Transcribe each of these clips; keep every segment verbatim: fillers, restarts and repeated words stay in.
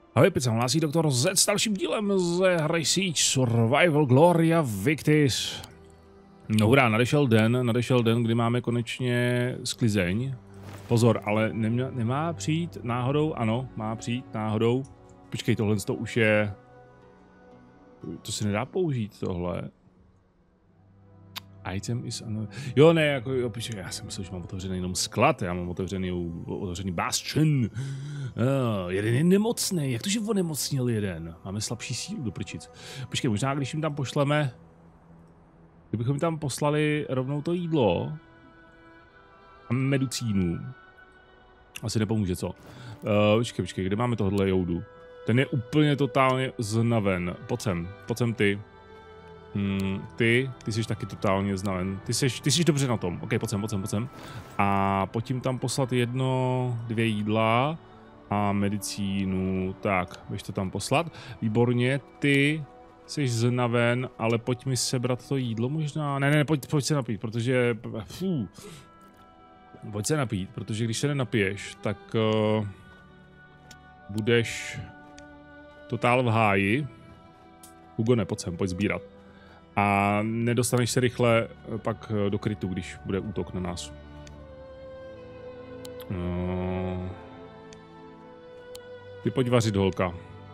Ahoj, pizza, hlásí doktor Z s dalším dílem ze hry Siege Survival Gloria Victis. No hurá, nadešel den, nadešel den, kdy máme konečně sklizeň. Pozor, ale nemá, nemá přijít náhodou, ano, má přijít náhodou. Počkej, tohle to už je... To se nedá použít, tohle. Item is... Jo, ne, jako, jo, počkej, já jsem myslel, že mám otevřený jenom sklad, já mám otevřený, otevřený bastion. Oh, jeden je nemocný, jak to, že onemocnil jeden? Máme slabší sílu do prčic. Počkej, možná když jim tam pošleme... Kdybychom jim tam poslali rovnou to jídlo a medicínu. Asi nepomůže, co? Uh, počkej, počkej, kde máme tohle joudu? Ten je úplně totálně znaven. Pojď sem, pojď sem ty. Hmm, ty, ty jsi taky totálně znaven. Ty jsi, ty jsi dobře na tom. Ok, pojď sem, pojď sem, pojď sem. A pojď jim tam poslat jedno, dvě jídla a medicínu. Tak, běž to tam poslat. Výborně, ty jsi znaven, ale pojď mi sebrat to jídlo možná. Ne, ne, pojď, pojď se napít, protože... Fů. Pojď se napít, protože když se nenapiješ, tak uh, budeš totál v háji. Hugo, ne, pojď sem, pojď sbírat. A nedostaneš se rychle pak do krytu, když bude útok na nás. No. Ty pojď vařit, holka.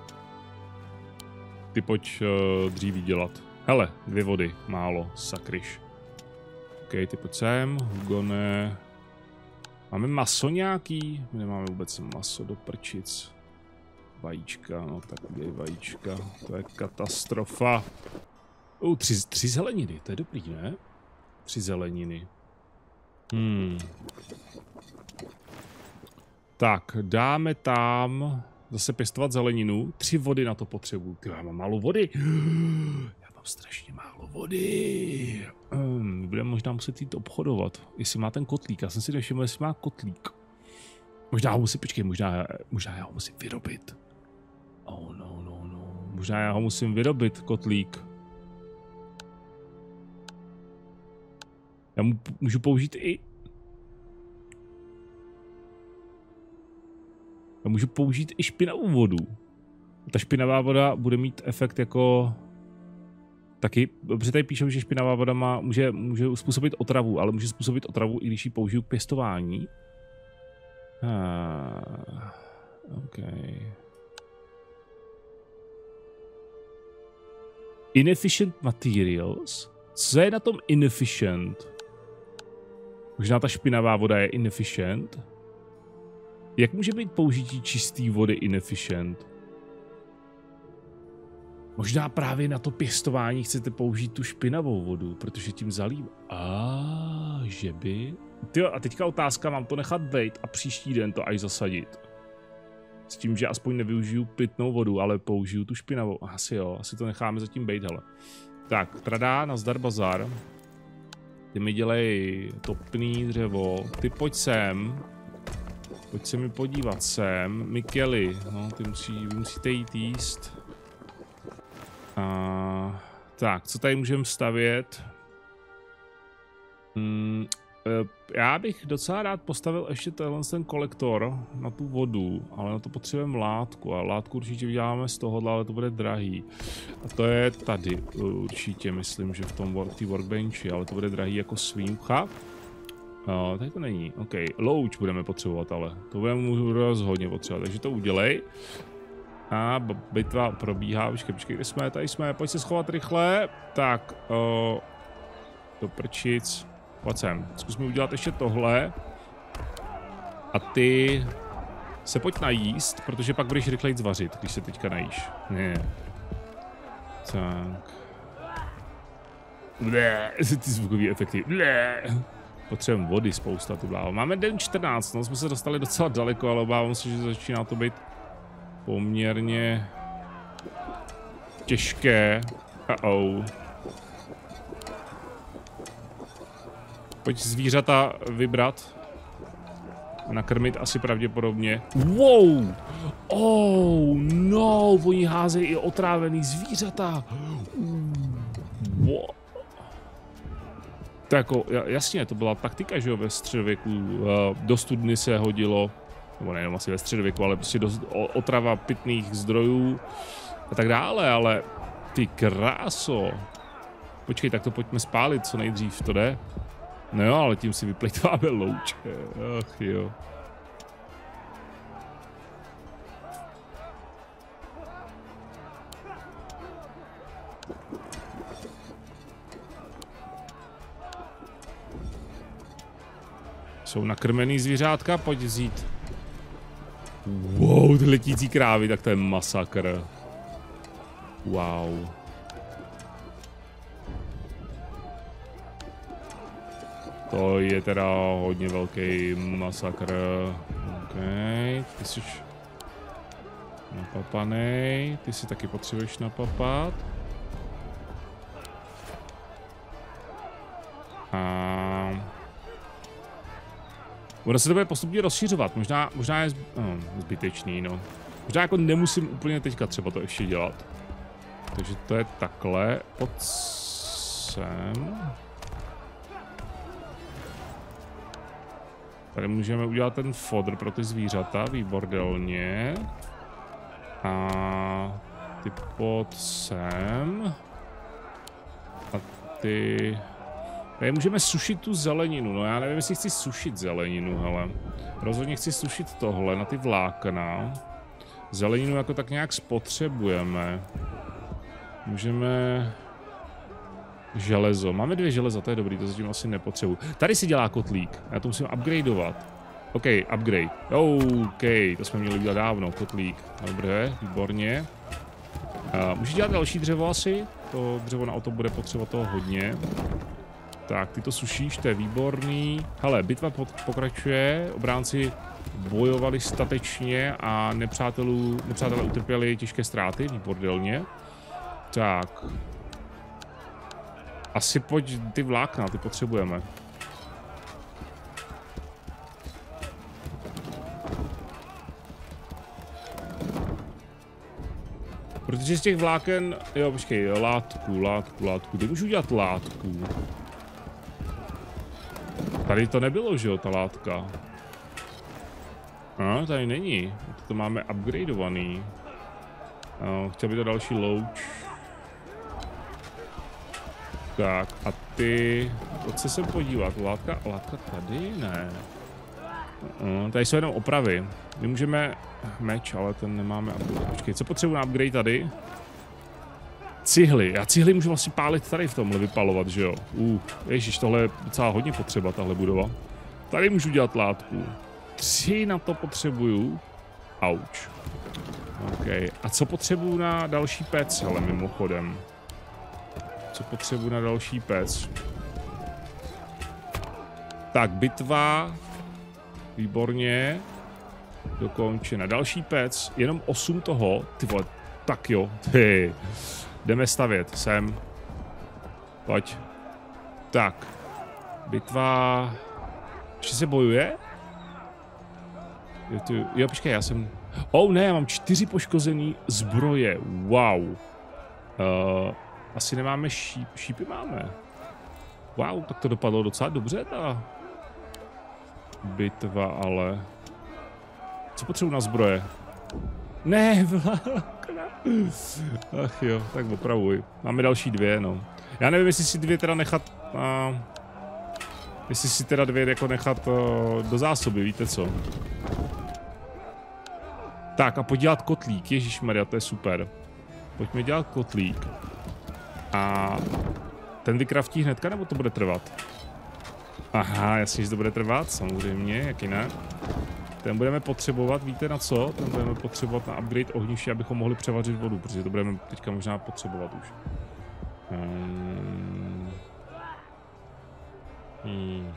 Ty pojď uh, dříví dělat. Hele, dvě vody, málo, sakryš. OK, ty pojď sem, Hugo, ne. Máme maso nějaký? My nemáme vůbec maso do prčic. Vajíčka, no tak je vajíčka, to je katastrofa. Uh, tři, tři zeleniny, to je dobrý, ne? Tři zeleniny. Hmm. Tak, dáme tam zase pěstovat zeleninu. Tři vody na to potřebuju. Ty, já mám málo vody. Já mám strašně málo vody. Hmm, budeme možná muset jít obchodovat. Jestli má ten kotlík, já jsem si nevšiml, jestli má kotlík. Možná ho musím, počkej, možná, možná já ho musím vyrobit. Oh no, no, no. Možná já ho musím vyrobit, kotlík. Já mu můžu použít i... Já můžu použít i špinavou vodu. Ta špinavá voda bude mít efekt jako... Taky, dobře tady píšou, že špinavá voda má, může, může způsobit otravu, ale může způsobit otravu, i když ji použiju k pěstování. Ah, OK. Inefficient materials? Co je na tom inefficient? Možná ta špinavá voda je inefficient? Jak může být použití čisté vody inefficient? Možná právě na to pěstování chcete použít tu špinavou vodu, protože tím zalívá. A že by... Tyjo, a teďka otázka, mám to nechat bejt a příští den to až zasadit. S tím, že aspoň nevyužiju pitnou vodu, ale použiju tu špinavou. Asi jo, asi to necháme zatím bejt, hele. Tak, tradá, nazdar bazar. Ty mi dělej topný dřevo. Ty pojď sem. Pojď se mi podívat sem. Mikeli, no, ty musí, vy musíte jít jíst. A, tak, co tady můžeme stavět? Hmm, já bych docela rád postavil ještě tenhle ten kolektor na tu vodu, ale na to potřebujeme látku a látku určitě vyděláme z tohohle, ale to bude drahý. A to je tady určitě, myslím, že v tom tý workbenchi, ale to bude drahý jako svímcha. No, tady to není, OK, louč budeme potřebovat, ale to budeme rozhodně potřebovat, takže to udělej. A bitva probíhá, počkej, počkej, kde jsme, tady jsme, pojď se schovat rychle. Tak, o, do prčic, pojď sem, zkus mi udělat ještě tohle. A ty se pojď najíst, protože pak budeš rychleji zvařit, když se teďka najíš. Ne. Tak. Blé, ty zvukový efekty. Blé. Potřebujeme vody spousta, tu bláho. Máme den čtrnáct, no jsme se dostali docela daleko, ale obávám se, že začíná to být poměrně těžké. Uh-oh. Pojď zvířata vybrat. Nakrmit asi pravděpodobně. Wow! Oh no, oni házejí i otrávený zvířata. Wow. To jako, jasně, to byla taktika, že jo, ve středověku. Do studny se hodilo nebo nejenom asi ve středověku, ale prostě dost otrava pitných zdrojů a tak dále, ale ty kráso. Počkej, tak to pojďme spálit, co nejdřív to jde. No jo, ale tím si vyplejtváme louče. Ach jo. Jsou nakrmený zvířátka, pojď vzít. Wow, ty letící krávy, tak to je masakr. Wow. To je teda hodně velký masakr. OK, ty jsi napapanej, ty si taky potřebuješ napapat. A... ono se to bude postupně rozšiřovat, možná, možná je zb... oh, zbytečný, no. Možná jako nemusím úplně teďka třeba to ještě dělat. Takže to je takhle, pod sem. Tady můžeme udělat ten fodr pro ty zvířata, výbordelně. A ty pod sem. A ty... Tady můžeme sušit tu zeleninu, no já nevím, jestli chci sušit zeleninu, hele. Rozhodně chci sušit tohle na ty vlákna. Zeleninu jako tak nějak spotřebujeme. Můžeme... Železo. Máme dvě železa, to je dobrý, to zatím asi nepotřebuji. Tady si dělá kotlík, já to musím upgradeovat. OK, upgrade. OK, to jsme měli dělat dávno, kotlík. Dobré, výborně. Uh, můžu dělat další dřevo asi? To dřevo na auto bude potřebovat toho hodně. Tak, ty to sušíš, to je výborný. Hele, bitva pokračuje, obránci bojovali statečně a nepřátelů, nepřátelé utrpěli těžké ztráty, výbordelně. Tak. Asi pojď ty vlákna, ty potřebujeme. Protože z těch vláken, jo počkej, látku, látku, látku, ty můžu udělat látku. Tady to nebylo, že jo, ta látka. No, tady není, to máme upgradeovaný. No, chtěl by to další louč. Tak a ty, pojď se sem podívat, látka, látka tady, ne. Uh, tady jsou jenom opravy, my můžeme, meč, ale ten nemáme, počkej, co potřebuji na upgrade tady? Cihly, já cihly můžu vlastně pálit tady v tomhle, vypalovat, že jo. Uh, ježiš, tohle je docela hodně potřeba, tahle budova. Tady můžu dělat látku, tři na to potřebuju, auč. OK, a co potřebuju na další pec, hele, mimochodem. Co potřebuji na další pec? Tak, bitva. Výborně. Dokončena. Další pec. Jenom osm toho. Ty vole, tak jo. Ty. Jdeme stavět. Sem. Pojď. Tak. Bitva. Ještě se bojuje? Jo, ty... jo počkej, já jsem... Oh ne, já mám čtyři poškozený zbroje. Wow. Uh... Asi nemáme šíp, šípy máme. Wow, tak to dopadlo docela dobře ta bitva, ale... Co potřebuji na zbroje? Ne, vlákna. Ach jo, tak opravuj. Máme další dvě, no. Já nevím, jestli si dvě teda nechat... Uh, jestli si teda dvě jako nechat uh, do zásoby, víte co? Tak a podělat kotlík, ježišmarja, to je super. Pojďme dělat kotlík. A ten vykraftí hnedka, nebo to bude trvat? Aha, jasně, že to bude trvat, samozřejmě, jak jinak. Ten budeme potřebovat, víte na co? Ten budeme potřebovat na upgrade ohniště, abychom mohli převařit vodu, protože to budeme teďka možná potřebovat už. Hmm. Hmm.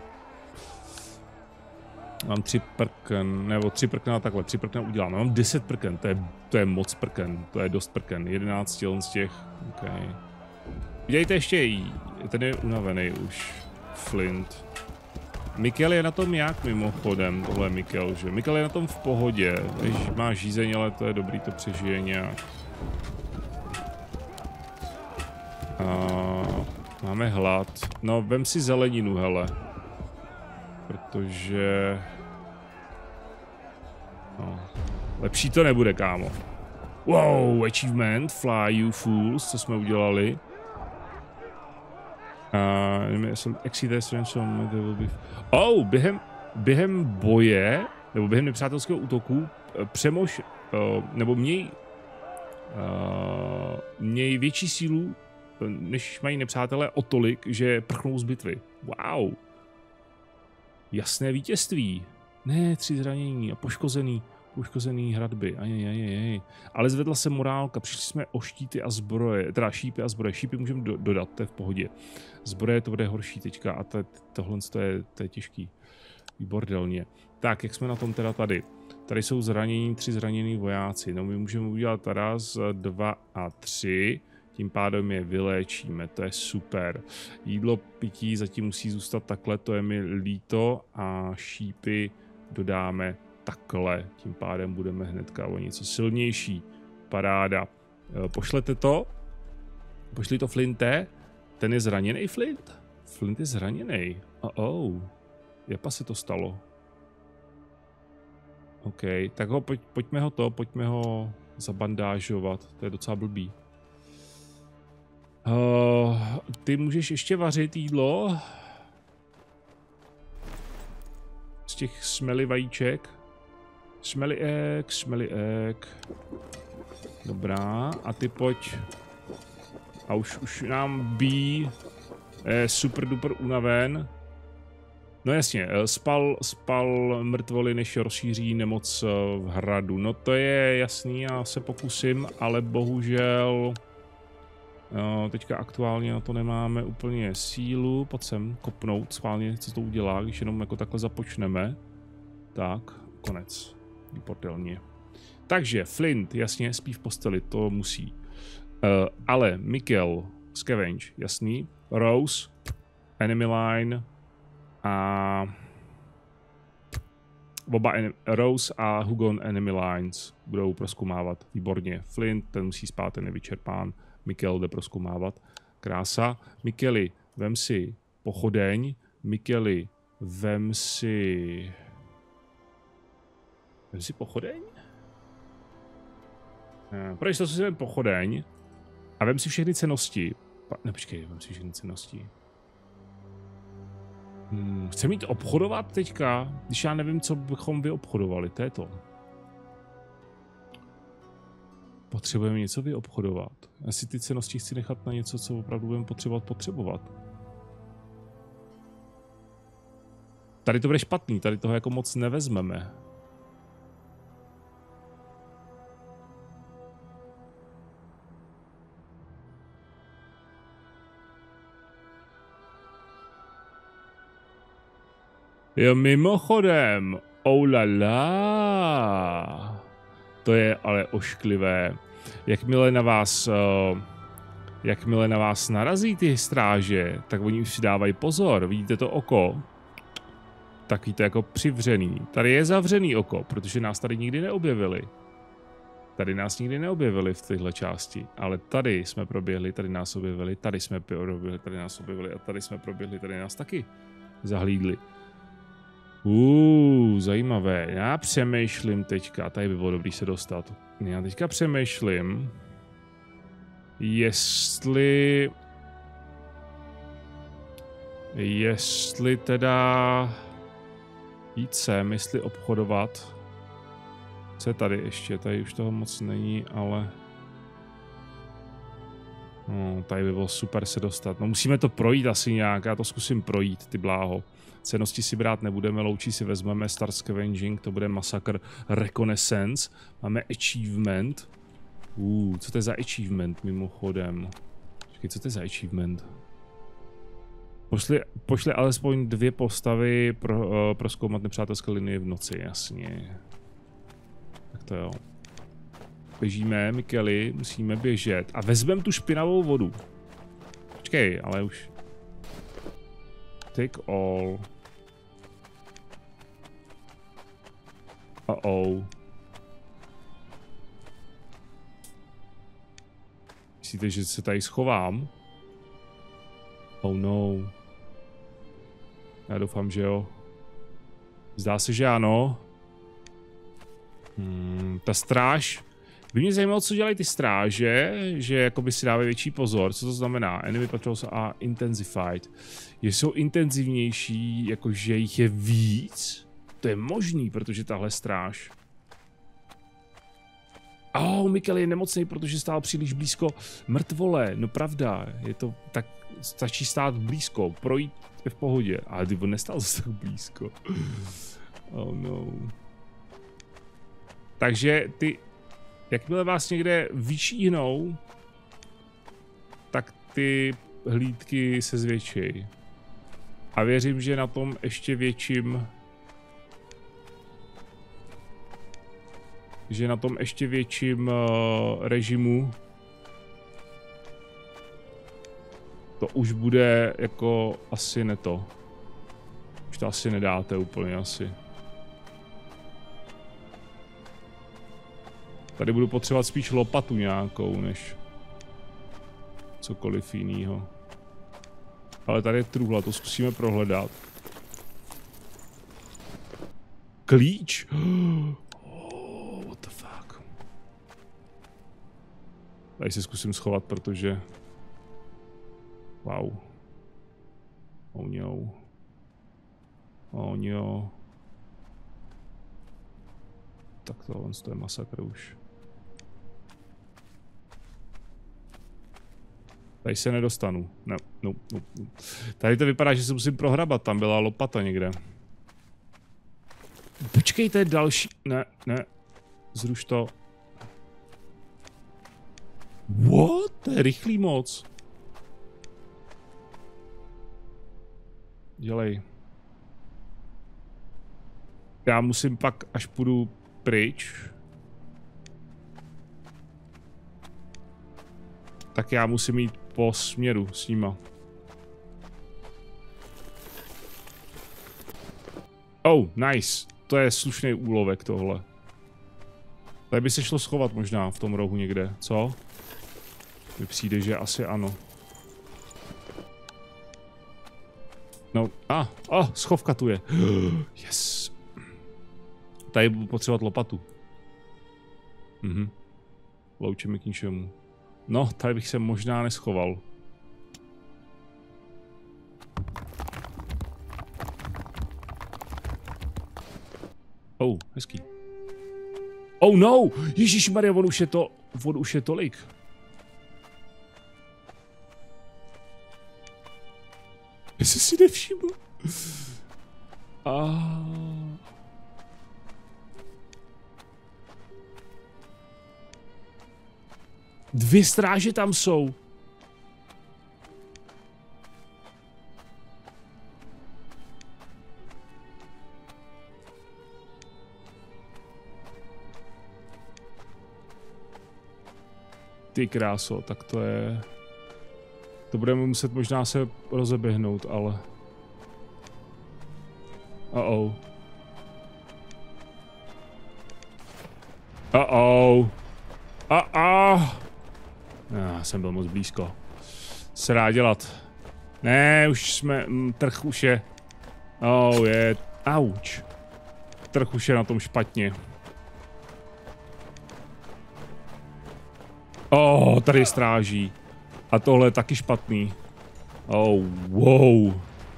Mám tři prken, nebo tři prkna takhle, tři prkna udělám. Mám deset prken, to je, to je moc prken, to je dost prken, jedenáct z těch, okay. Dějte ještě, ten je unavený už, Flint. Mikel je na tom jak mimochodem, tohle je Mikel, že? Mikel je na tom v pohodě, když má žízeň, ale to je dobrý, to přežije nějak. A máme hlad, no vem si zeleninu, hele. Protože... No. Lepší to nebude, kámo. Wow, achievement, fly you fools, co jsme udělali. Uh, exceed some, oh, během, během boje, nebo během nepřátelského útoku, přemož, uh, nebo měj, uh, měj větší sílu, než mají nepřátelé o tolik, že prchnou z bitvy. Wow. Jasné vítězství. Ne, tři zranění a poškozený. Poškozený hradby, ajajajaj. Ale zvedla se morálka, přišli jsme o štíty a zbroje, teda šípy a zbroje. Šípy můžeme do, dodat, to je v pohodě. Zbroje to bude horší teďka a to, tohle to je, to je těžký. Výbordelně. Tak, jak jsme na tom teda tady? Tady jsou zranění, tři zranění vojáci. No my můžeme udělat raz, dva a tři. Tím pádem je vyléčíme, to je super. Jídlo, pití zatím musí zůstat takhle, to je mi líto. A šípy dodáme takhle, tím pádem budeme hnedka o něco silnější. Paráda. Pošlete to? Pošli to Flinte? Ten je zraněný, Flint? Flint je zraněný. Oh, oh. Japa se to stalo. OK, tak ho, pojď, pojďme ho to, pojďme ho zabandážovat. To je docela blbý. Uh, ty můžeš ještě vařit jídlo? Z těch smelly vajíček. Smelly egg, smelly egg. Dobrá, a ty pojď. A už, už nám bí. Je super duper unaven. No jasně, spal, spal mrtvoly, než rozšíří nemoc v hradu. No to je jasný, já se pokusím, ale bohužel no, teďka aktuálně na to nemáme úplně sílu. Pojď sem kopnout schválně, co to udělá, když jenom jako takhle započneme. Tak, konec. Výbordelně. Takže Flint, jasně, spí v posteli, to musí. Uh, ale Mikkel, Scavenge, jasný. Rose, Enemy Line a oba Rose a Hugon Enemy Lines budou prozkoumávat. Výborně. Flint, ten musí spát, ten je vyčerpán. Mikkel jde prozkoumávat. Krása. Mikkeli, vem si pochodeň. Mikkeli, vem si... Vem si pochodeň? Pro jistotu si vem pochodeň a vem si všechny cennosti. Pa, ne, počkej, vem si všechny cennosti. Hmm, chce mít obchodovat teďka, když já nevím, co bychom vyobchodovali, to je to. Potřebujeme něco vyobchodovat. Já si ty cennosti chci nechat na něco, co opravdu budeme potřebovat potřebovat. Tady to bude špatný, tady toho jako moc nevezmeme. Jo, mimochodem, oulala. To je ale ošklivé. Jakmile na vás, uh, jakmile na vás narazí ty stráže, tak oni už si dávají pozor. Vidíte to oko? Taky to jako přivřený. Tady je zavřený oko, protože nás tady nikdy neobjevili. Tady nás nikdy neobjevili v téhle části, ale tady jsme proběhli, tady nás objevili, tady jsme proběhli, tady nás objevili a tady jsme proběhli, tady nás taky zahlídli. Uuu, zajímavé. Já přemýšlím teďka, tady by bylo dobrý se dostat. Já teďka přemýšlím, jestli... Jestli teda... Jít sem, jestli obchodovat. Co je tady ještě? Tady už toho moc není, ale... No, tady by bylo super se dostat. No musíme to projít asi nějak, já to zkusím projít, ty bláho. Cennosti si brát nebudeme, loučí si vezmeme, Start Scavenging, to bude Massacre Reconnaissance. Máme Achievement. Uh, co to je za achievement mimochodem? Počkej, co to je za achievement? Pošli, pošli alespoň dvě postavy pro, uh, prozkoumat nepřátelské linie v noci, jasně. Tak to jo. Běžíme, Mikkeli, musíme běžet. A vezmeme tu špinavou vodu. Počkej, ale už... Take all. Uh-oh. Myslíte, že se tady schovám? Oh no. Já doufám, že jo. Zdá se, že ano. Hmm, ta stráž. By mě zajímalo, co dělají ty stráže, že jakoby si dávají větší pozor. Co to znamená? Enemy patrols are intensified. Jsou intenzivnější, jakože jich je víc? To je možný, protože tahle stráž. Oh, Mikkel je nemocný, protože stál příliš blízko mrtvole. No pravda, je to tak, stačí stát blízko, projít je v pohodě. Ale ty on nestál zase tak blízko. Oh no. Takže ty, jakmile vás někde vyšíhnou, tak ty hlídky se zvětší. A věřím, že na tom ještě větším že na tom ještě větším uh, režimu to už bude jako asi ne to. Už to asi nedáte úplně asi. Tady budu potřebovat spíš lopatu nějakou, než cokoliv jinýho. Ale tady je truhla, to zkusíme prohledat. Klíč! Oh, what the fuck. Tady se zkusím schovat, protože... Wow. Oh no. Oh no. Tak tohle je masakr už. Tady se nedostanu. No, no, no, no. Tady to vypadá, že se musím prohrabat. Tam byla lopata někde. Počkej, to je další. Ne, ne. Zruš to. What? To je rychlý moc. Dělej. Já musím pak, až půjdu pryč, tak já musím jít po směru s nima. Oh, nice. To je slušný úlovek tohle. Tady by se šlo schovat možná v tom rohu někde, co? Mi přijde, že asi ano. No, a, ah, ah, schovka tu je. Yes. Tady budu potřebovat lopatu. Mhm. Louče mi k ničemu. No, tady bych se možná neschoval. Oh, hezký. Oh no! Ježišmarja, on už je to, on už je tolik. Jestli si nevšiml. Ah. Dvě stráže tam jsou. Ty kráso, tak to je... To budeme muset možná se rozeběhnout, ale... Uh-oh. Uh-oh. Uh-oh. Já jsem byl moc blízko. Se dá dělat. Ne, už jsme... M, trh už je... Oh, je... Auč. Trh už je na tom špatně. Oh, tady stráží. A tohle je taky špatný. Oh, wow.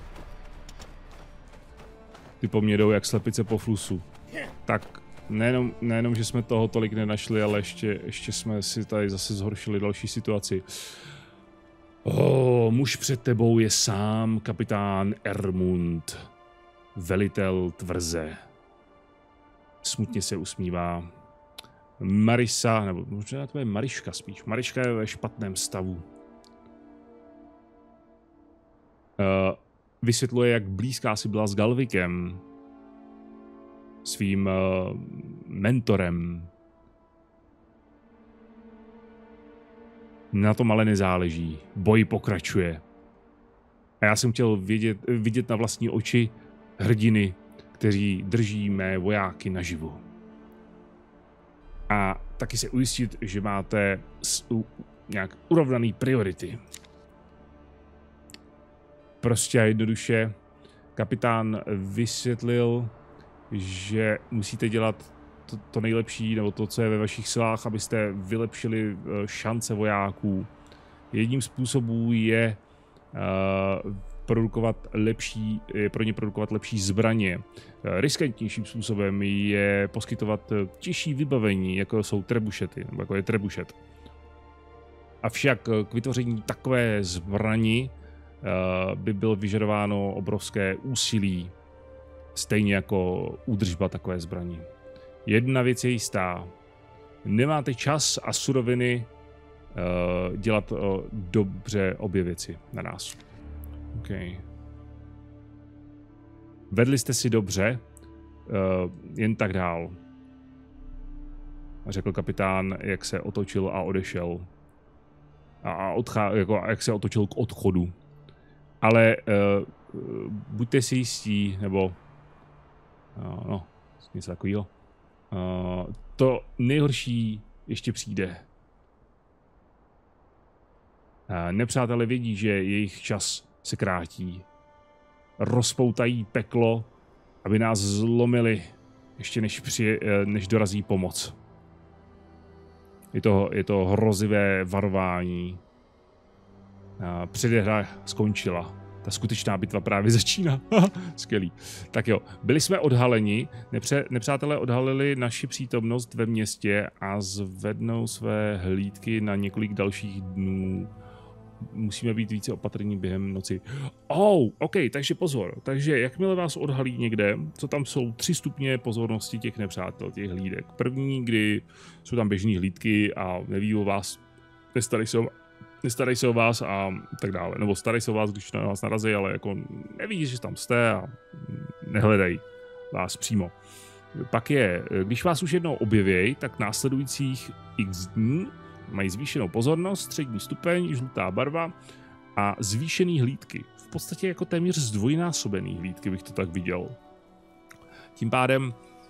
Ty po mně jdou jak slepice po flusu. Tak nejenom, nejenom, že jsme toho tolik nenašli, ale ještě, ještě jsme si tady zase zhoršili další situaci. Oh, muž před tebou je sám kapitán Ermund, velitel tvrze. Smutně se usmívá. Marisa, nebo možná to je Mariška spíš. Mariška je ve špatném stavu. Uh, vysvětluje, jak blízká si byla s Galvikem, svým uh, mentorem. Na tom ale nezáleží. Boj pokračuje. A já jsem chtěl vidět, vidět na vlastní oči hrdiny, kteří drží mé vojáky naživu. A taky se ujistit, že máte nějak urovnaný priority. Prostě a jednoduše kapitán vysvětlil, že musíte dělat to, to nejlepší, nebo to, co je ve vašich silách, abyste vylepšili šance vojáků. Jedním z způsobů je uh, produkovat lepší, je pro ně produkovat lepší zbraně. Riskantnějším způsobem je poskytovat těžší vybavení, jako jsou trebušety, nebo jako je trebušet. Avšak k vytvoření takové zbrani uh, by bylo vyžadováno obrovské úsilí, stejně jako údržba takové zbraní. Jedna věc je jistá. Nemáte čas a suroviny uh, dělat uh, dobře obě věci na nás. Okay. Vedli jste si dobře, uh, jen tak dál. Řekl kapitán, jak se otočil a odešel. A, odchá, jako, jak se otočil k odchodu. Ale uh, buďte si jistí, nebo uh, no, něco takového. Uh, to nejhorší ještě přijde. Uh, nepřátelé vědí, že jejich čas se krátí. Rozpoutají peklo, aby nás zlomili, ještě než, při, než dorazí pomoc. Je to, je to hrozivé varování. Předehra skončila. Ta skutečná bitva právě začíná. Skvělý. Tak jo, byli jsme odhaleni, nepře, nepřátelé odhalili naši přítomnost ve městě a zvednou své hlídky na několik dalších dnů. Musíme být více opatrní během noci. Oh, ok, takže pozor. Takže jakmile vás odhalí někde, co tam jsou tři stupně pozornosti těch nepřátel, těch hlídek. První, kdy jsou tam běžné hlídky a neví o vás, nestarají se o, nestarají se o vás a tak dále. Nebo starají se o vás, když na vás narazí, ale jako nevidí, že tam jste a nehledají vás přímo. Pak je, když vás už jednou objevějí, tak následujících x dní mají zvýšenou pozornost, střední stupeň, žlutá barva a zvýšený hlídky. V podstatě jako téměř zdvojnásobený hlídky bych to tak viděl. Tím pádem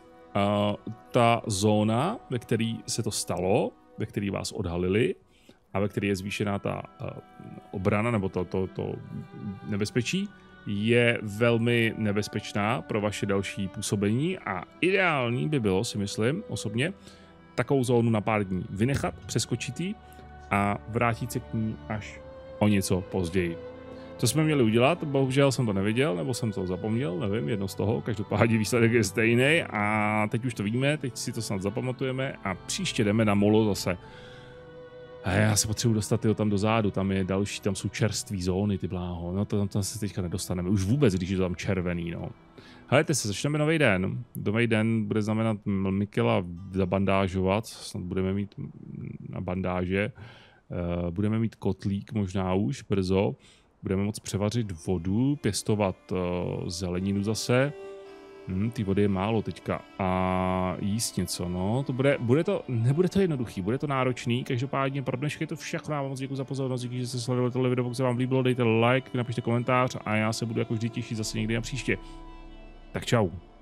uh, ta zóna, ve které se to stalo, ve které vás odhalili a ve které je zvýšená ta uh, obrana nebo to, to, to nebezpečí, je velmi nebezpečná pro vaše další působení a ideální by bylo, si myslím osobně, takovou zónu na pár dní vynechat, přeskočit ji a vrátit se k ní až o něco později. Co jsme měli udělat? Bohužel jsem to neviděl, nebo jsem to zapomněl, nevím, jedno z toho, každopádně výsledek je stejný a teď už to víme, teď si to snad zapamatujeme a příště jdeme na molo zase. A já se potřebuji dostat tyho tam dozadu, tam je další, tam jsou čerství zóny, ty bláho, no to tam, tam se teďka nedostaneme, už vůbec, když je to tam červený, no. Helejte se, začneme nový den. Nový den bude znamenat Mikela zabandážovat, snad budeme mít na bandáže. Uh, budeme mít kotlík možná už brzo. Budeme moct převařit vodu, pěstovat uh, zeleninu zase. Hmm, ty vody je málo teďka. A jíst něco, no. To bude, bude to, nebude to jednoduchý, bude to náročný. Každopádně pro dnešek je to všechno. Vám moc děkuji za pozornost, díky, že jste sledovali tohle video. Pokud se vám líbilo, dejte like, napište komentář a já se budu jako vždy těšit zase někdy na příště. Tak čau.